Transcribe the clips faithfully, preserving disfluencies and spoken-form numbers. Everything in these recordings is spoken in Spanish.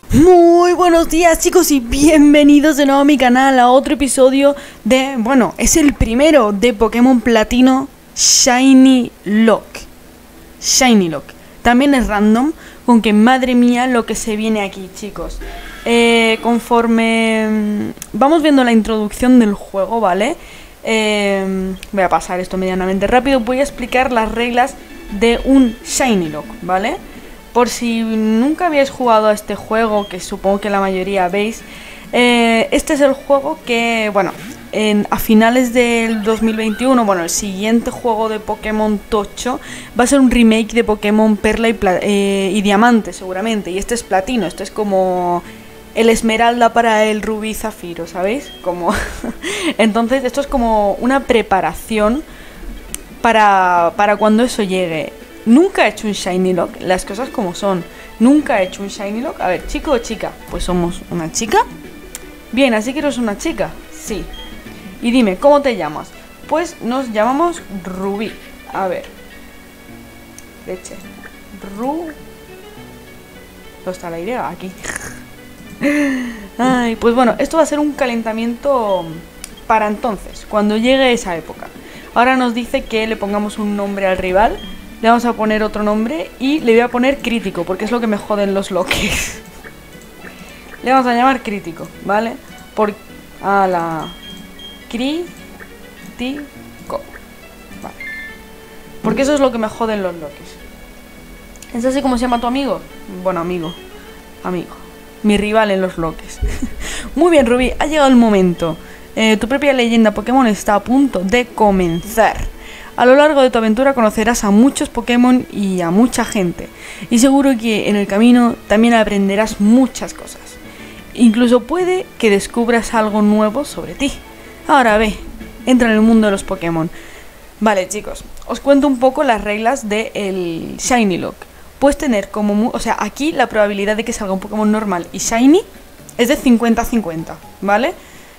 Muy buenos días, chicos, y bienvenidos de nuevo a mi canal a otro episodio de, bueno, es el primero de Pokémon Platino Shiny Lock. Shiny Lock. También es random, con que madre mía lo que se viene aquí, chicos. Eh, conforme vamos viendo la introducción del juego, ¿vale? Eh, voy a pasar esto medianamente rápido. Voy a explicar las reglas de un Shiny Lock, ¿vale? Por si nunca habéis jugado a este juego, que supongo que la mayoría veis, eh, este es el juego que, bueno, en, a finales del dos mil veintiuno, bueno, el siguiente juego de Pokémon Tocho va a ser un remake de Pokémon Perla y, eh, y Diamante, seguramente. Y este es Platino, este es como el Esmeralda para el Rubí y Zafiro, ¿sabéis? Como entonces esto es como una preparación para, para cuando eso llegue. Nunca he hecho un Shiny Lock, las cosas como son. Nunca he hecho un Shiny Lock. A ver, ¿chico o chica? Pues somos una chica. Bien, así que eres una chica. Sí. Y dime, ¿cómo te llamas? Pues nos llamamos Rubí. A ver. Leche. Ru... ¿Dónde está la idea? Aquí. Ay, pues bueno, esto va a ser un calentamiento para entonces, cuando llegue esa época. Ahora nos dice que le pongamos un nombre al rival. Le vamos a poner otro nombre y le voy a poner crítico, porque es lo que me joden los loques. Le vamos a llamar crítico, ¿vale? Por a la crítico. Vale. Porque eso es lo que me joden los loques. ¿Es así como se llama tu amigo? Bueno, amigo. Amigo. Mi rival en los loques. Muy bien, Rubí, ha llegado el momento. Eh, tu propia leyenda Pokémon está a punto de comenzar. A lo largo de tu aventura conocerás a muchos Pokémon y a mucha gente, y seguro que en el camino también aprenderás muchas cosas. Incluso puede que descubras algo nuevo sobre ti. Ahora ve, entra en el mundo de los Pokémon. Vale, chicos, os cuento un poco las reglas del Shiny Lock. Puedes tener como... O sea, aquí la probabilidad de que salga un Pokémon normal y Shiny es de cincuenta a cincuenta, ¿vale?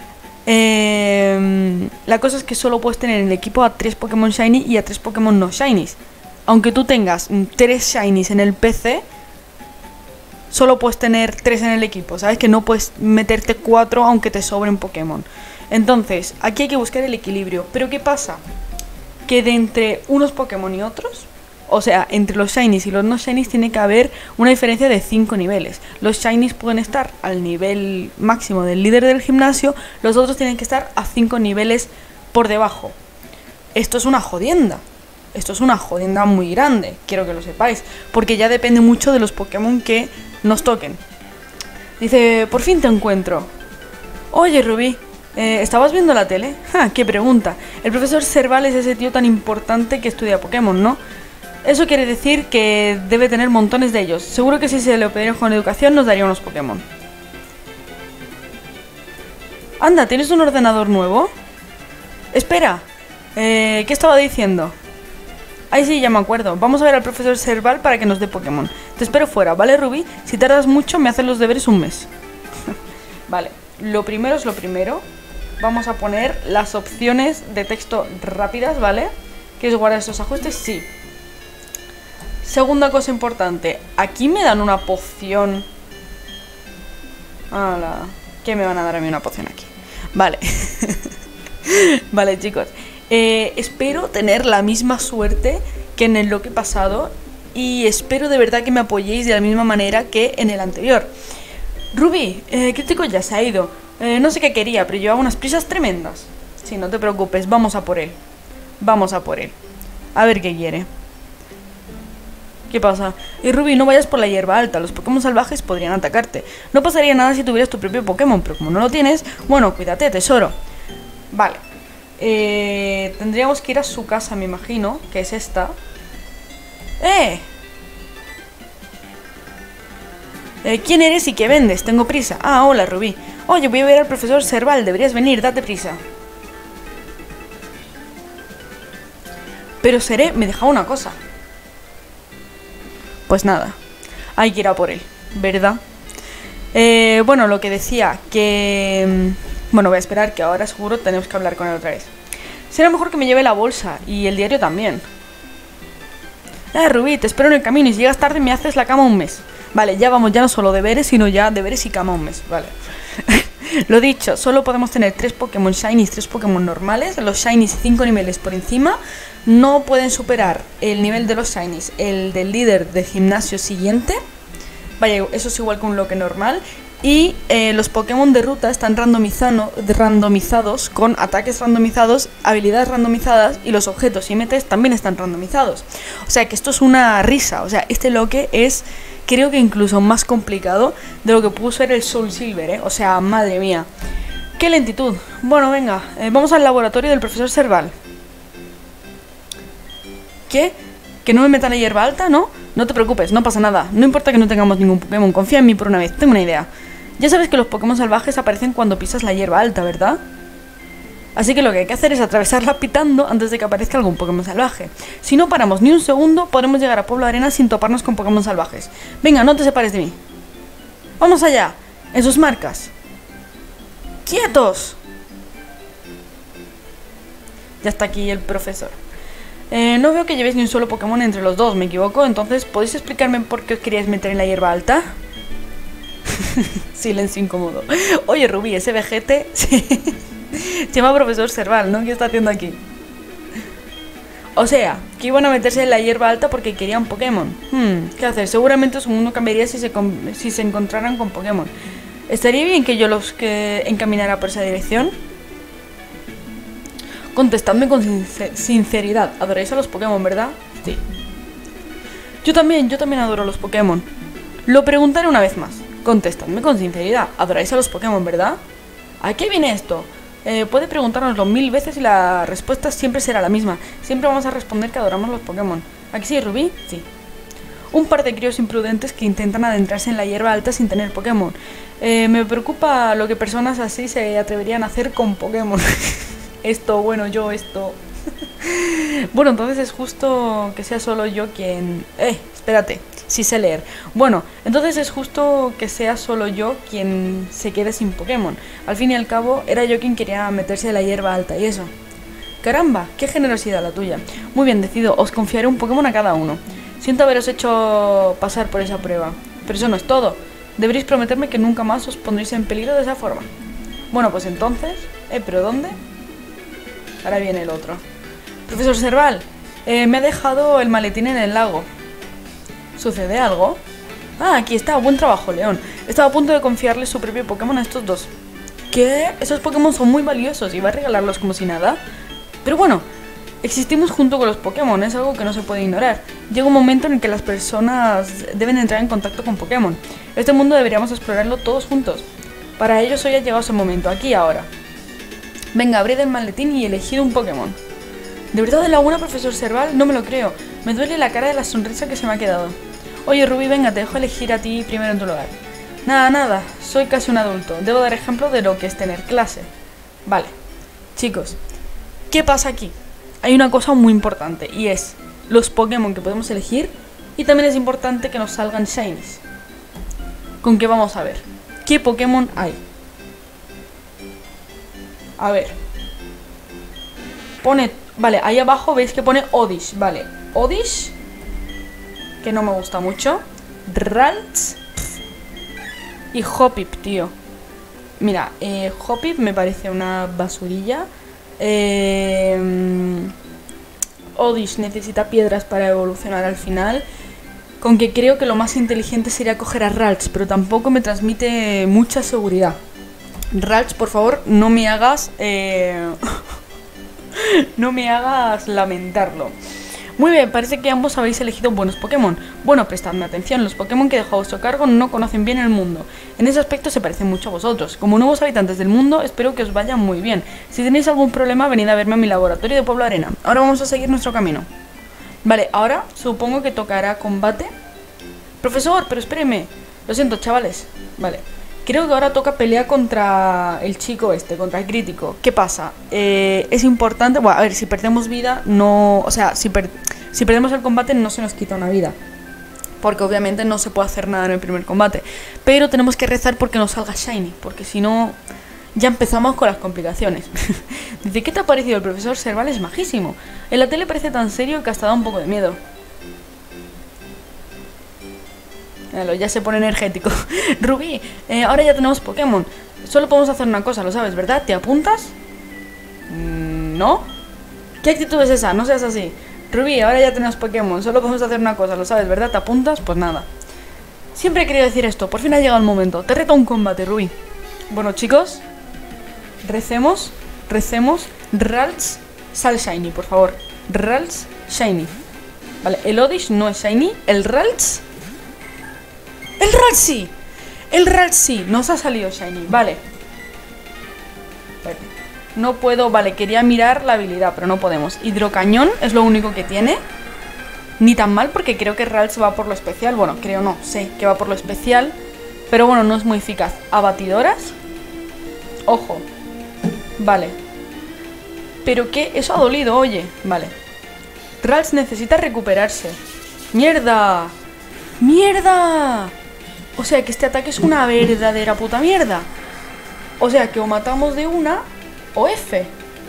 Eh, la cosa es que solo puedes tener en el equipo a tres Pokémon Shiny y a tres Pokémon no Shinies. Aunque tú tengas tres Shinies en el P C, solo puedes tener tres en el equipo. ¿Sabes? Que no puedes meterte cuatro aunque te sobren Pokémon. Entonces, aquí hay que buscar el equilibrio. Pero ¿qué pasa? Que de entre unos Pokémon y otros, o sea, entre los Shinies y los no Shinies tiene que haber una diferencia de cinco niveles. Los Shinies pueden estar al nivel máximo del líder del gimnasio, los otros tienen que estar a cinco niveles por debajo. Esto es una jodienda. Esto es una jodienda muy grande, quiero que lo sepáis, porque ya depende mucho de los Pokémon que nos toquen. Dice, por fin te encuentro. Oye, Rubí, eh, ¿estabas viendo la tele? Ja, qué pregunta. El profesor Serval es ese tío tan importante que estudia Pokémon, ¿no? Eso quiere decir que debe tener montones de ellos. Seguro que si se lo pidieran con educación nos daría unos Pokémon. Anda, ¿tienes un ordenador nuevo? Espera, eh, ¿qué estaba diciendo? Ay, sí, ya me acuerdo. Vamos a ver al profesor Serval para que nos dé Pokémon. Te espero fuera, ¿vale, Rubí? Si tardas mucho, me hacen los deberes un mes. Vale, lo primero es lo primero. Vamos a poner las opciones de texto rápidas, ¿vale? ¿Quieres guardar estos ajustes? Sí. Segunda cosa importante, aquí me dan una poción. ¡Hala! ¿Qué me van a dar a mí una poción aquí? Vale. Vale, chicos. Eh, espero tener la misma suerte que en el loque pasado. Y espero de verdad que me apoyéis de la misma manera que en el anterior. Rubí, eh, crítico ya se ha ido. Eh, no sé qué quería, pero llevaba unas prisas tremendas. Sí, no te preocupes, vamos a por él. Vamos a por él. A ver qué quiere. ¿Qué pasa? Y Rubí, no vayas por la hierba alta, los Pokémon salvajes podrían atacarte. No pasaría nada si tuvieras tu propio Pokémon, pero como no lo tienes, bueno, cuídate, tesoro. Vale. Eh, tendríamos que ir a su casa, me imagino, que es esta. ¡Eh! eh ¿Quién eres y qué vendes? Tengo prisa. Ah, hola, Rubí. Oye, voy a ver al profesor Serval, deberías venir, date prisa. Pero Seré me deja una cosa. Pues nada, hay que ir a por él, ¿verdad? Eh, bueno, lo que decía, que... Bueno, voy a esperar, que ahora seguro tenemos que hablar con él otra vez. Será mejor que me lleve la bolsa y el diario también. Eh, Rubí, te espero en el camino y si llegas tarde me haces la cama un mes. Vale, ya vamos, ya no solo deberes, sino ya deberes y camomes, vale. Lo dicho, solo podemos tener tres Pokémon Shinies, tres Pokémon normales. Los Shinies cinco niveles por encima. No pueden superar el nivel de los Shinies, el del líder de gimnasio siguiente. Vaya, eso es igual que un Loque normal. Y eh, los Pokémon de ruta están randomizados con ataques randomizados, habilidades randomizadas, y los objetos y metes también están randomizados. O sea que esto es una risa. O sea, este Loque es, creo que incluso más complicado de lo que pudo ser el Soul Silver, ¿eh? O sea, madre mía. ¡Qué lentitud! Bueno, venga, eh, vamos al laboratorio del profesor Serval. ¿Qué? ¿Que no me metan la hierba alta? ¿No? No te preocupes, no pasa nada. No importa que no tengamos ningún Pokémon, confía en mí por una vez, tengo una idea. Ya sabes que los Pokémon salvajes aparecen cuando pisas la hierba alta, ¿verdad? Así que lo que hay que hacer es atravesarla pitando antes de que aparezca algún Pokémon salvaje. Si no paramos ni un segundo, podremos llegar a Pueblo Arena sin toparnos con Pokémon salvajes. Venga, no te separes de mí. ¡Vamos allá! En sus marcas. ¡Quietos! Ya está aquí el profesor. Eh, no veo que llevéis ni un solo Pokémon entre los dos, ¿me equivoco? Entonces, ¿podéis explicarme por qué os queríais meter en la hierba alta? Silencio incómodo. Oye, Rubí, ese vejete se llama profesor Serval, ¿no? ¿Qué está haciendo aquí? O sea, que iban a meterse en la hierba alta porque querían Pokémon. Hmm, ¿qué hacer? Seguramente su mundo cambiaría si se, si se encontraran con Pokémon. ¿Estaría bien que yo los que encaminara por esa dirección? Contestadme con sincer sinceridad. Adoráis a los Pokémon, ¿verdad? Sí. Yo también, yo también adoro a los Pokémon. Lo preguntaré una vez más. Contestadme con sinceridad. Adoráis a los Pokémon, ¿verdad? ¿A qué viene esto? Eh, puede preguntárnoslo mil veces y la respuesta siempre será la misma. Siempre vamos a responder que adoramos los Pokémon. ¿A que sí, Rubí? Sí. Un par de críos imprudentes que intentan adentrarse en la hierba alta sin tener Pokémon. Eh, me preocupa lo que personas así se atreverían a hacer con Pokémon. Esto, bueno, yo esto... Bueno, entonces es justo que sea solo yo quien... Eh, espérate, sí sé leer. Bueno, entonces es justo que sea solo yo quien se quede sin Pokémon. Al fin y al cabo, era yo quien quería meterse en la hierba alta y eso. Caramba, qué generosidad la tuya. Muy bien, decido, os confiaré un Pokémon a cada uno. Siento haberos hecho pasar por esa prueba, pero eso no es todo. Deberéis prometerme que nunca más os pondréis en peligro de esa forma. Bueno, pues entonces... Eh, ¿pero dónde? Ahora viene el otro. Profesor Serval, eh, me ha dejado el maletín en el lago. ¿Sucede algo? Ah, aquí está, buen trabajo, León. Estaba a punto de confiarle su propio Pokémon a estos dos. ¿Qué? Esos Pokémon son muy valiosos y va a regalarlos como si nada. Pero bueno, existimos junto con los Pokémon, es algo que no se puede ignorar. Llega un momento en el que las personas deben entrar en contacto con Pokémon. Este mundo deberíamos explorarlo todos juntos. Para ello hoy ha llegado ese momento, aquí y ahora. Venga, abrid el maletín y elegid un Pokémon. ¿De verdad de la buena, profesor Serval? No me lo creo. Me duele la cara de la sonrisa que se me ha quedado. Oye, Rubí, venga, te dejo elegir a ti primero en tu lugar. Nada, nada, soy casi un adulto. Debo dar ejemplo de lo que es tener clase. Vale. Chicos, ¿qué pasa aquí? Hay una cosa muy importante y es los Pokémon que podemos elegir, y también es importante que nos salgan Shinies. ¿Con qué vamos a ver? ¿Qué Pokémon hay? A ver. Pone... Vale, ahí abajo veis que pone Oddish. Vale, Oddish, que no me gusta mucho. Ralts y Hoppip, tío. Mira, eh, Hoppip me parece una basurilla. eh, Oddish necesita piedras para evolucionar al final. Con que creo que lo más inteligente sería coger a Ralts, pero tampoco me transmite mucha seguridad. Ralts, por favor, no me hagas... Eh... no me hagas lamentarlo. Muy bien, parece que ambos habéis elegido buenos Pokémon. Bueno, prestadme atención, los Pokémon que dejo a vuestro cargo no conocen bien el mundo. En ese aspecto se parecen mucho a vosotros. Como nuevos habitantes del mundo, espero que os vaya muy bien. Si tenéis algún problema, venid a verme a mi laboratorio de Pueblo Arena. Ahora vamos a seguir nuestro camino. Vale, ahora supongo que tocará combate. Profesor, pero espéreme. Lo siento, chavales. Vale. Creo que ahora toca pelear contra el chico este, contra el crítico. ¿Qué pasa? Eh, es importante... Bueno, a ver, si perdemos vida, no... O sea, si, per, si perdemos el combate no se nos quita una vida. Porque obviamente no se puede hacer nada en el primer combate. Pero tenemos que rezar porque nos salga Shiny. Porque si no, ya empezamos con las complicaciones. Dice, ¿qué te ha parecido? El profesor Serval es majísimo. En la tele parece tan serio que hasta da un poco de miedo. Míralo, ya se pone energético. Rubí, eh, ahora ya tenemos Pokémon. Solo podemos hacer una cosa, lo sabes, ¿verdad? ¿Te apuntas? Mm, ¿No? ¿Qué actitud es esa? No seas así. Rubí, ahora ya tenemos Pokémon. Solo podemos hacer una cosa, lo sabes, ¿verdad? ¿Te apuntas? Pues nada. Siempre he querido decir esto. Por fin ha llegado el momento. Te reto a un combate, Rubí. Bueno, chicos. Recemos. Recemos. Ralts, sal Shiny, por favor. Ralts, Shiny. Vale, el Oddish no es Shiny. El Ralts... ¡El Ralts sí! El Ralts sí, nos ha salido Shiny, vale. Vale. No puedo, vale, quería mirar la habilidad, pero no podemos. Hidrocañón es lo único que tiene. Ni tan mal, porque creo que Ralts va por lo especial. Bueno, creo no, sé que va por lo especial. Pero bueno, no es muy eficaz. Abatidoras. Ojo. Vale. Pero que eso ha dolido, oye. Vale. Ralts necesita recuperarse. ¡Mierda! ¡Mierda! O sea que este ataque es una verdadera puta mierda. O sea que o matamos de una o F.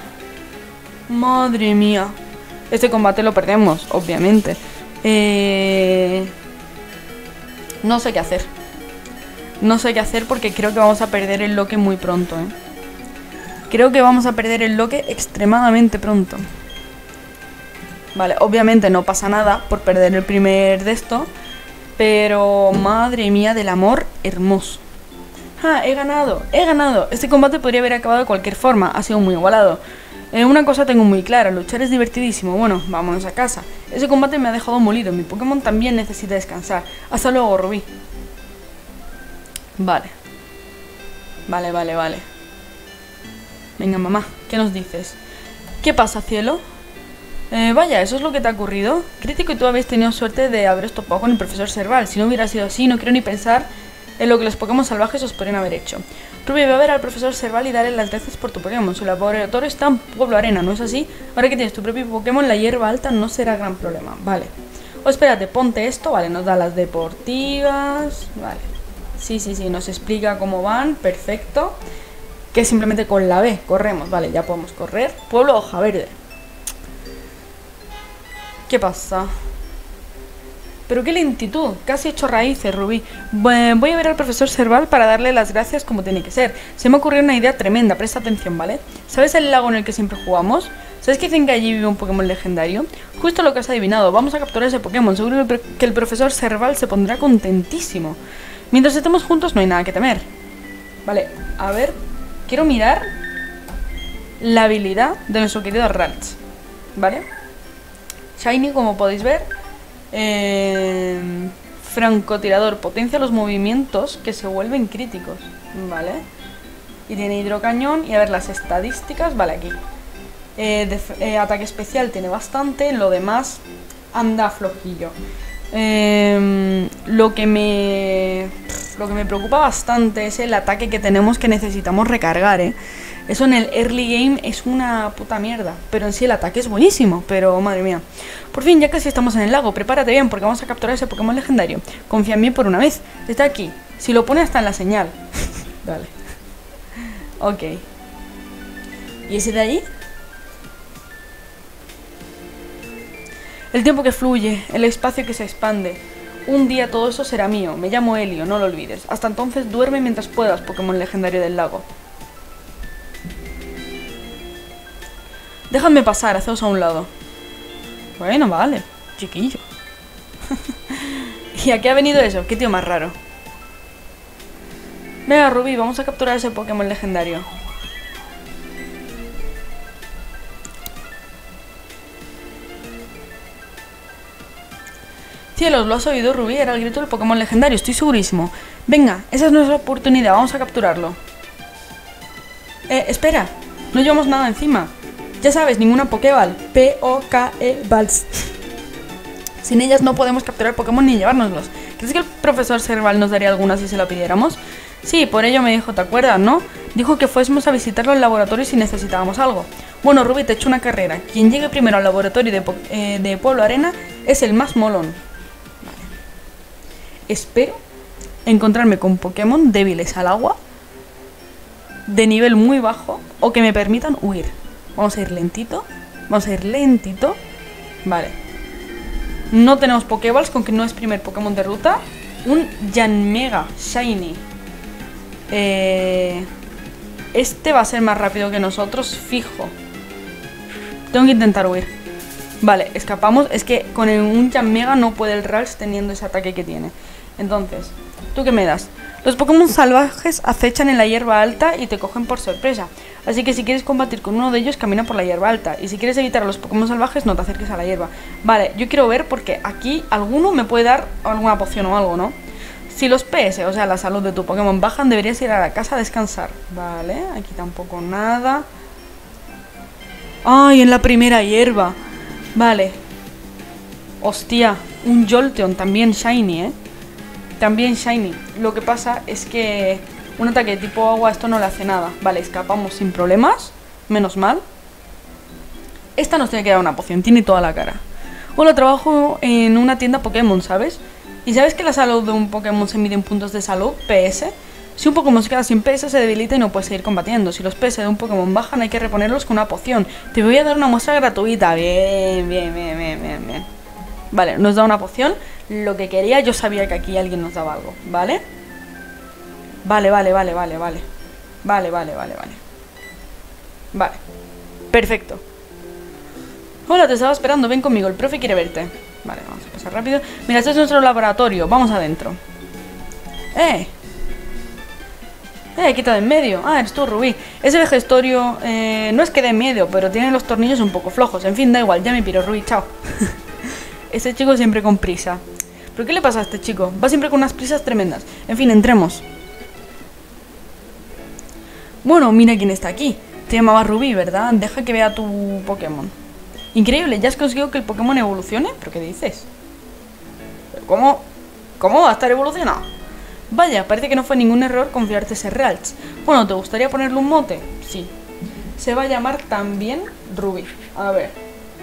Madre mía. Este combate lo perdemos, obviamente. Eh... No sé qué hacer. No sé qué hacer porque creo que vamos a perder el loque muy pronto, ¿eh? Creo que vamos a perder el loque extremadamente pronto. Vale, obviamente no pasa nada por perder el primer de esto. Pero, madre mía del amor hermoso. Ah, he ganado, he ganado. Este combate podría haber acabado de cualquier forma. Ha sido muy igualado. Eh, una cosa tengo muy clara, luchar es divertidísimo. Bueno, vámonos a casa. Ese combate me ha dejado molido. Mi Pokémon también necesita descansar. Hasta luego, Rubí. Vale. Vale, vale, vale. Venga, mamá, ¿qué nos dices? ¿Qué pasa, cielo? Eh, vaya, ¿eso es lo que te ha ocurrido? Crítico y tú habéis tenido suerte de haberos topado con el profesor Serval. Si no hubiera sido así, no quiero ni pensar en lo que los Pokémon salvajes os podrían haber hecho. Rubí, ve a ver al profesor Serval y darle las gracias por tu Pokémon. Su laboratorio está en Pueblo Arena, ¿no es así? Ahora que tienes tu propio Pokémon, la hierba alta no será gran problema. Vale. O espérate, ponte esto. Vale, nos da las deportivas. Vale. Sí, sí, sí, nos explica cómo van. Perfecto. Que simplemente con la B corremos. Vale, ya podemos correr. Pueblo Hoja Verde. ¿Qué pasa? Pero qué lentitud, casi he hecho raíces, Rubí. Voy a ver al profesor Serval para darle las gracias como tiene que ser. Se me ocurrió una idea tremenda, presta atención, ¿vale? ¿Sabes el lago en el que siempre jugamos? ¿Sabes que dicen que allí vive un Pokémon legendario? Justo lo que has adivinado, vamos a capturar ese Pokémon. Seguro que el profesor Serval se pondrá contentísimo. Mientras estemos juntos no hay nada que temer. Vale, a ver, quiero mirar la habilidad de nuestro querido Ralts, ¿vale? Shiny, como podéis ver, eh, francotirador, potencia los movimientos que se vuelven críticos, ¿vale? Y tiene hidrocañón, y a ver las estadísticas, vale, aquí. Eh, de, eh, ataque especial tiene bastante, lo demás anda flojillo. Eh, lo que me lo que me preocupa bastante es el ataque que tenemos que necesitamos recargar, ¿eh? Eso en el early game es una puta mierda. Pero en sí el ataque es buenísimo. Pero madre mía. Por fin, ya casi estamos en el lago. Prepárate bien porque vamos a capturar ese Pokémon legendario. Confía en mí por una vez. Está aquí. Si lo pone hasta en la señal. Vale. Ok. ¿Y ese de ahí? El tiempo que fluye. El espacio que se expande. Un día todo eso será mío. Me llamo Helio, no lo olvides. Hasta entonces duerme mientras puedas, Pokémon legendario del lago. Déjame pasar, haceos a un lado. Bueno, vale, chiquillo. ¿Y a qué ha venido eso? ¿Qué tío más raro? Venga, Rubí, vamos a capturar ese Pokémon legendario. Cielos, ¿lo has oído, Rubí? Era el grito del Pokémon legendario, estoy segurísimo. Venga, esa es nuestra oportunidad, vamos a capturarlo. Eh, espera, no llevamos nada encima. Ya sabes, ninguna Pokéball. P O K E Balls. Sin ellas no podemos capturar Pokémon ni llevárnoslos. ¿Crees que el profesor Serval nos daría alguna si se la pidiéramos? Sí, por ello me dijo, ¿te acuerdas, no? Dijo que fuésemos a visitarlo al laboratorio si necesitábamos algo. Bueno, Rubí, te echo una carrera. Quien llegue primero al laboratorio de, eh, de Pueblo Arena es el más molón. Vale. Espero encontrarme con Pokémon débiles al agua, de nivel muy bajo, o que me permitan huir. Vamos a ir lentito. Vamos a ir lentito. Vale. No tenemos Pokéballs, con que no es primer Pokémon de ruta. Un Yanmega Shiny. Eh, este va a ser más rápido que nosotros, fijo. Tengo que intentar huir. Vale, escapamos. Es que con el, un Yanmega no puede el Ralts teniendo ese ataque que tiene. Entonces, ¿tú qué me das? Los Pokémon salvajes acechan en la hierba alta y te cogen por sorpresa. Así que si quieres combatir con uno de ellos, camina por la hierba alta. Y si quieres evitar a los Pokémon salvajes, no te acerques a la hierba. Vale, yo quiero ver porque aquí alguno me puede dar alguna poción o algo, ¿no? Si los P S, o sea, la salud de tu Pokémon bajan, deberías ir a la casa a descansar. Vale, aquí tampoco nada. ¡Ay, en la primera hierba! Vale. Hostia, un Jolteon también Shiny, ¿eh? También Shiny. Lo que pasa es que un ataque de tipo agua esto no le hace nada. Vale, escapamos sin problemas. Menos mal. Esta nos tiene que dar una poción. Tiene toda la cara. Hola, trabajo en una tienda Pokémon, ¿sabes? ¿Y sabes que la salud de un Pokémon se mide en puntos de salud? P S. Si un Pokémon se queda sin P S se debilita y no puede seguir combatiendo. Si los P S de un Pokémon bajan hay que reponerlos con una poción. Te voy a dar una muestra gratuita. Bien, bien, bien, bien, bien, bien. Vale, nos da una poción. Lo que quería, yo sabía que aquí alguien nos daba algo, ¿vale? Vale, vale, vale, vale, vale. Vale, vale, vale, vale. Vale, perfecto. Hola, te estaba esperando, ven conmigo, el profe quiere verte. Vale, vamos a pasar rápido. Mira, este es nuestro laboratorio, vamos adentro. ¡Eh! ¡Eh, quita de en medio! Ah, eres tú, Rubí. Ese vejestorio, eh, no es que dé miedo, pero tiene los tornillos un poco flojos. En fin, da igual, ya me piro, Rubí, chao. Este chico siempre con prisa. ¿Pero qué le pasa a este chico? Va siempre con unas prisas tremendas. En fin, entremos. Bueno, mira quién está aquí. Te llamaba Rubí, ¿verdad? Deja que vea tu Pokémon. Increíble, ¿ya has conseguido que el Pokémon evolucione? ¿Pero qué dices? ¿Pero cómo? ¿Cómo va a estar evolucionado? Vaya, parece que no fue ningún error confiarte ese Ralts. Bueno, ¿te gustaría ponerle un mote? Sí. Se va a llamar también Rubí. A ver.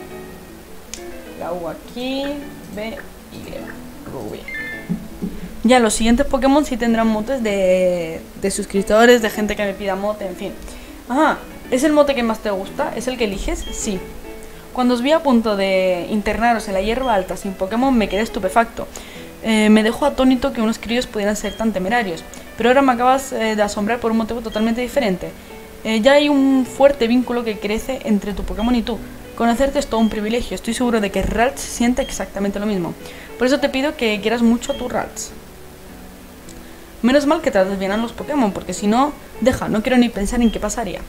La U aquí. B, Y. Rubí. Ya, los siguientes Pokémon sí tendrán motes de, de suscriptores, de gente que me pida mote, en fin. Ajá, ¿es el mote que más te gusta? ¿Es el que eliges? Sí. Cuando os vi a punto de internaros en la hierba alta sin Pokémon me quedé estupefacto. Eh, me dejó atónito que unos críos pudieran ser tan temerarios. Pero ahora me acabas eh, de asombrar por un motivo totalmente diferente. Eh, ya hay un fuerte vínculo que crece entre tu Pokémon y tú. Conocerte es todo un privilegio. Estoy seguro de que Ralts siente exactamente lo mismo. Por eso te pido que quieras mucho a tu Ralts. Menos mal que trates bien a los Pokémon, porque si no, deja, no quiero ni pensar en qué pasaría.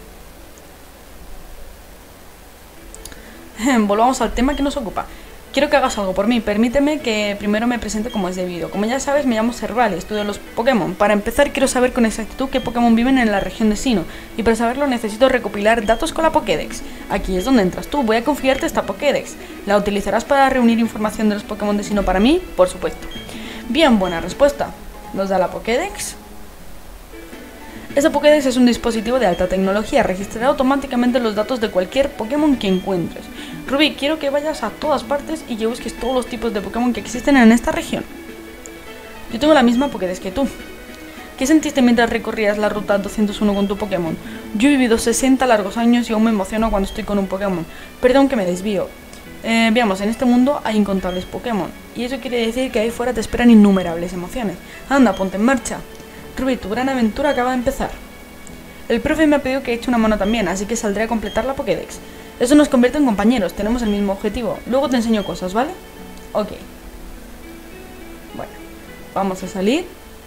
Volvamos al tema que nos ocupa. Quiero que hagas algo por mí. Permíteme que primero me presente como es debido. Como ya sabes, me llamo Serval y estudio los Pokémon. Para empezar, quiero saber con exactitud qué Pokémon viven en la región de Sinnoh. Y para saberlo necesito recopilar datos con la Pokédex. Aquí es donde entras tú. Voy a confiarte esta Pokédex. ¿La utilizarás para reunir información de los Pokémon de Sinnoh para mí? Por supuesto. Bien, buena respuesta. ¿Nos da la Pokédex? Esta Pokédex es un dispositivo de alta tecnología. Registrará automáticamente los datos de cualquier Pokémon que encuentres. Rubí, quiero que vayas a todas partes y que busques todos los tipos de Pokémon que existen en esta región. Yo tengo la misma Pokédex que tú. ¿Qué sentiste mientras recorrías la ruta doscientos uno con tu Pokémon? Yo he vivido sesenta largos años y aún me emociono cuando estoy con un Pokémon. Perdón que me desvío. Eh, veamos, en este mundo hay incontables Pokémon. Y eso quiere decir que ahí fuera te esperan innumerables emociones. Anda, ponte en marcha. Rubí, tu gran aventura acaba de empezar. El profe me ha pedido que eche una mano también, así que saldré a completar la Pokédex. Eso nos convierte en compañeros, tenemos el mismo objetivo. Luego te enseño cosas, ¿vale? Ok. Bueno, vamos a salir.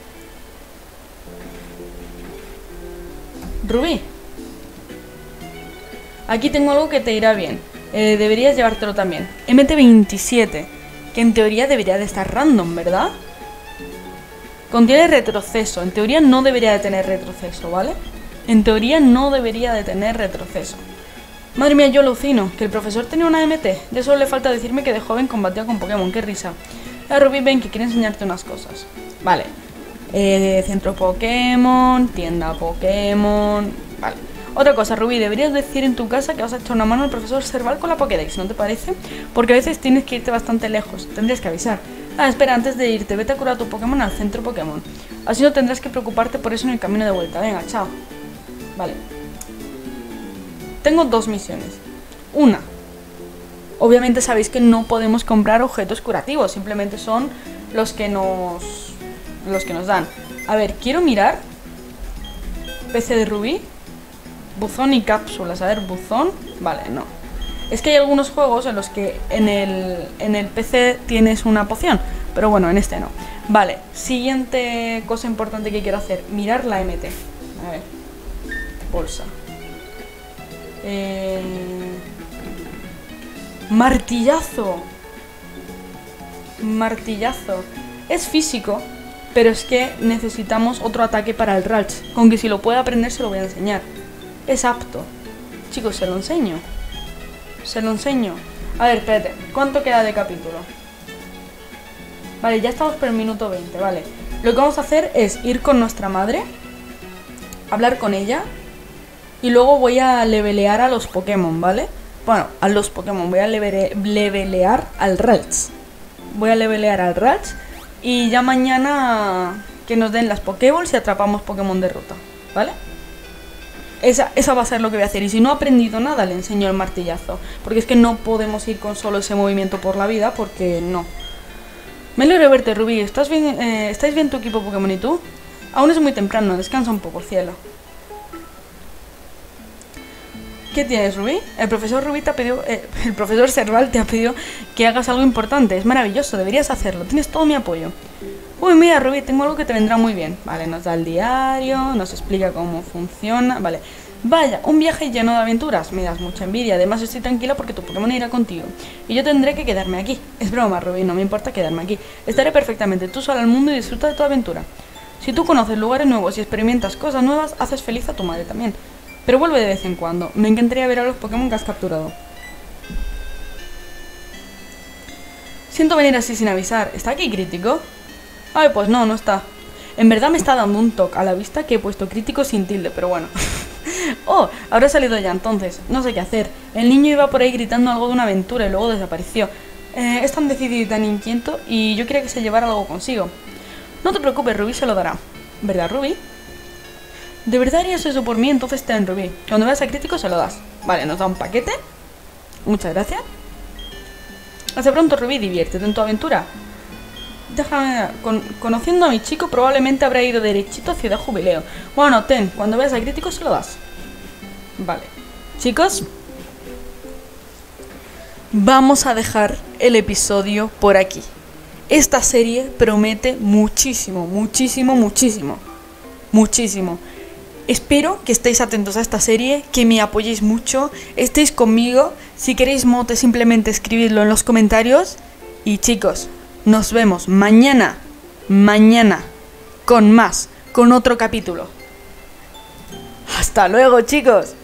Rubí. Aquí tengo algo que te irá bien. Eh, deberías llevártelo también. M T veintisiete, que en teoría debería de estar random, ¿verdad? Contiene retroceso. En teoría no debería de tener retroceso, ¿vale? En teoría no debería de tener retroceso. Madre mía, yo alucino. Que el profesor tenía una M T. De solo le falta decirme que de joven combatía con Pokémon. Qué risa. Eh, Rubí, ven, que quiere enseñarte unas cosas. Vale. Eh, centro Pokémon, tienda Pokémon... Vale. Otra cosa, Rubí, deberías decir en tu casa que vas a echar una mano al profesor Serval con la Pokédex, ¿no te parece? Porque a veces tienes que irte bastante lejos. Tendrías que avisar. Ah, espera, antes de irte, vete a curar a tu Pokémon al centro Pokémon. Así no tendrás que preocuparte por eso en el camino de vuelta. Venga, chao. Vale. Tengo dos misiones. Una. Obviamente sabéis que no podemos comprar objetos curativos. Simplemente son los que nos... los que nos dan. A ver, quiero mirar. P C de Rubí. Buzón y cápsulas. A ver, buzón. Vale, no. Es que hay algunos juegos en los que en el, en el P C tienes una poción. Pero bueno, en este no. Vale, siguiente cosa importante que quiero hacer. Mirar la M T. A ver. Bolsa. Eh... Martillazo. Martillazo. Es físico, pero es que necesitamos otro ataque para el Ralts. Con que si lo puede aprender se lo voy a enseñar. Es apto. Chicos, se lo enseño. Se lo enseño. A ver, espérate. ¿Cuánto queda de capítulo? Vale, ya estamos por el minuto veinte, vale. Lo que vamos a hacer es ir con nuestra madre, hablar con ella, y luego voy a levelear a los Pokémon, ¿vale? Bueno, a los Pokémon. Voy a levele levelear al Ralts. Voy a levelear al Ralts. Y ya mañana que nos den las Pokéballs y atrapamos Pokémon de ruta, ¿vale? Esa, esa va a ser lo que voy a hacer. Y si no ha aprendido nada, le enseño el martillazo. Porque es que no podemos ir con solo ese movimiento por la vida, porque no. Me alegro de verte, Rubí. ¿Estás bien, eh, ¿Estáis bien tu equipo Pokémon y tú? Aún es muy temprano, descansa un poco, cielo. ¿Qué tienes, Rubí? El profesor Rubí te ha pedido... Eh, el profesor Serval te ha pedido que hagas algo importante. Es maravilloso, deberías hacerlo. Tienes todo mi apoyo. Uy, mira, Rubí, tengo algo que te vendrá muy bien. Vale, nos da el diario, nos explica cómo funciona. Vale. Vaya, un viaje lleno de aventuras. Me das mucha envidia. Además, estoy tranquila porque tu Pokémon irá contigo. Y yo tendré que quedarme aquí. Es broma, Rubí, no me importa quedarme aquí. Estaré perfectamente tú sola al mundo y disfruta de tu aventura. Si tú conoces lugares nuevos y experimentas cosas nuevas, haces feliz a tu madre también. Pero vuelve de vez en cuando. Me encantaría ver a los Pokémon que has capturado. Siento venir así sin avisar. ¿Está aquí Crítico? Ay, pues no, no está. En verdad me está dando un toque a la vista que he puesto Crítico sin tilde, pero bueno. Oh, habrá salido ya entonces. No sé qué hacer. El niño iba por ahí gritando algo de una aventura y luego desapareció. Eh, es tan decidido y tan inquieto y yo quería que se llevara algo consigo. No te preocupes, Rubí se lo dará. ¿Verdad, Rubí? ¿De verdad harías eso por mí? Entonces ten, Rubí. Cuando veas a Crítico se lo das. Vale, nos da un paquete. Muchas gracias. Hasta pronto, Rubí. Diviértete en tu aventura. Déjame... Con, conociendo a mi chico, probablemente habrá ido derechito a Ciudad Jubileo. Bueno, ten. Cuando veas a Crítico se lo das. Vale. Chicos, vamos a dejar el episodio por aquí. Esta serie promete muchísimo, muchísimo, muchísimo. Muchísimo. Espero que estéis atentos a esta serie, que me apoyéis mucho, estéis conmigo. Si queréis mote, simplemente escribidlo en los comentarios. Y chicos, nos vemos mañana, mañana, con más, con otro capítulo. ¡Hasta luego, chicos!